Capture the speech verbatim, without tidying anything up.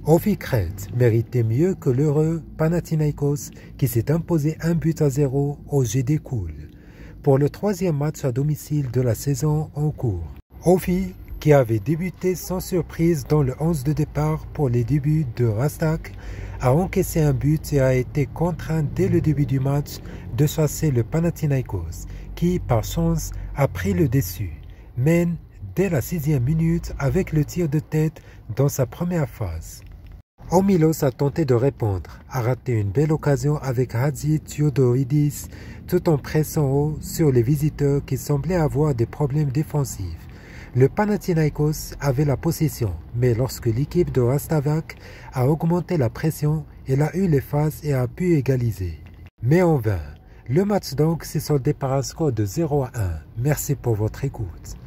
Ofi Crète méritait mieux que l'heureux Panathinaikos qui s'est imposé un but à zéro au G D Koul pour le troisième match à domicile de la saison en cours. Ofi, qui avait débuté sans surprise dans le onze de départ pour les débuts de Rastak, a encaissé un but et a été contraint dès le début du match de chasser le Panathinaikos, qui par chance a pris le dessus, mène dès la sixième minute avec le tir de tête dans sa première phase. Omilos a tenté de répondre, a raté une belle occasion avec Hadzi Theodoridis tout en pressant haut sur les visiteurs qui semblaient avoir des problèmes défensifs. Le Panathinaikos avait la possession, mais lorsque l'équipe de Rastavak a augmenté la pression, elle a eu les phases et a pu égaliser. Mais en vain. Le match donc s'est soldé par un score de zéro à un. Merci pour votre écoute.